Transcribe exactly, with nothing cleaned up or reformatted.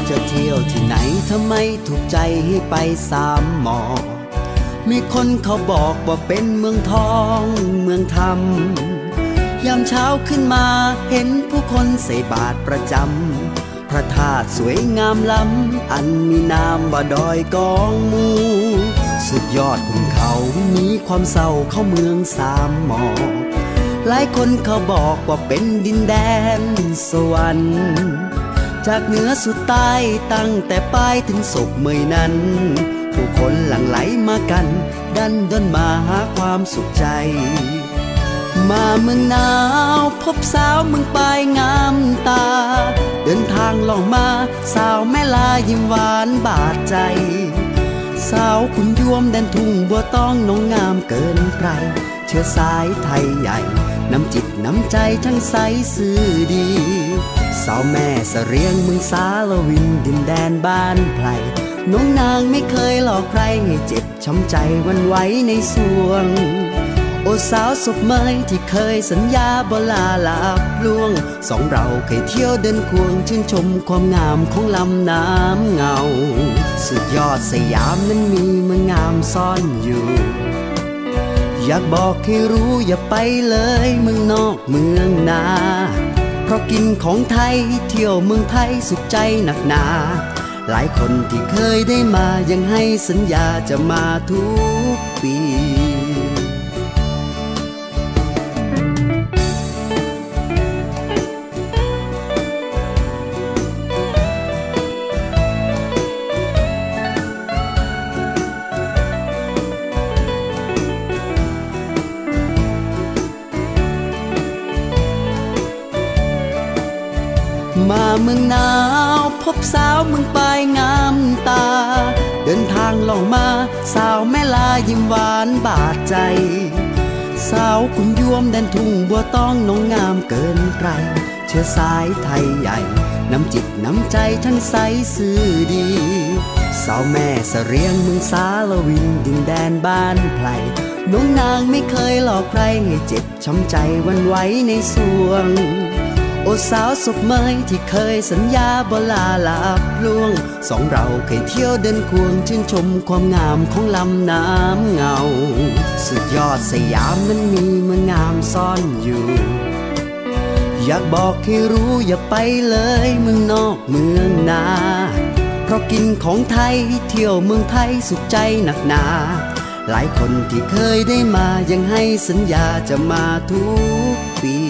จะเที่ยวที่ไหนทำไมถูกใจให้ไปสามหมอมีคนเขาบอกว่าเป็นเมืองทองเมืองธรรมยามเช้าขึ้นมาเห็นผู้คนใส่บาตรประจำพระธาตุสวยงามล้ำอันมีนามว่าดอยกองมูสุดยอดขุนเขามีความเศร้าเข้าเมืองสามหมอหลายคนเขาบอกว่าเป็นดินแดนสวรรค์จากเหนือสุดใต้ตั้งแต่ปลายถึงศพเมยนั้นผู้คนหลั่งไหลมากันดันด้นมาหาความสุขใจมาเมืองหนาวพบสาวเมืองปลายงามตาเดินทางล่องมาสาวแม่ลายิ้มหวานบาดใจสาวคุณยวมแดนทุ่งบัวต้องน้องงามเกินใครเชื้อสายไทยใหญ่น้ำจิตน้ำใจทั้งใสซื่อดีสาวแม่เสรียงเมืองสาลวินดินแดนบ้านไพรน้องนางไม่เคยหลอกใครให้เจ็บช้ำใจวันไหวในสวงโอ้สาวศพเมยที่เคยสัญญาบ่ลาลาบล่วงสองเราเคยเที่ยวเดินควงชื่นชมความงามของลำน้ำเงาสุดยอดสยามนั้นมีเมืองงามซ่อนอยู่อยากบอกให้รู้อย่าไปเลยเมืองนอกเมืองนาเพราะกินของไทยเที่ยวเมืองไทยสุขใจหนักหนาหลายคนที่เคยได้มายังให้สัญญาจะมาทุกปีมาเมืองหนาวพบสาวเมืองปลายงามตาเดินทางล่องมาสาวแม่ลายิ้มหวานบาดใจสาวคุณยวมแดนทุ่งบัวต้องน้องงามเกินใครเชื้อสายไทยใหญ่น้ำจิตน้ำใจทั้งใสซื่อดีสาวแม่เสรียงเมืองสาลวินดินแดนบ้านไพรน้องนางไม่เคยหลอกใครให้เจ็บช้ำใจวันไหวในสวงโอ้สาวศพเมยที่เคยสัญญาบ่ลาลาบล่วงสองเราเคยเที่ยวเดินควงชื่นชมความงามของลำน้ำเงาสุดยอดสยามนั้นมีเมืองงามซ่อนอยู่อยากบอกให้รู้อย่าไปเลยเมืองนอกเมืองนาเพราะกินของไทยเที่ยวเมืองไทยสุขใจหนักหนาหลายคนที่เคยได้มายังให้สัญญาจะมาทุกปี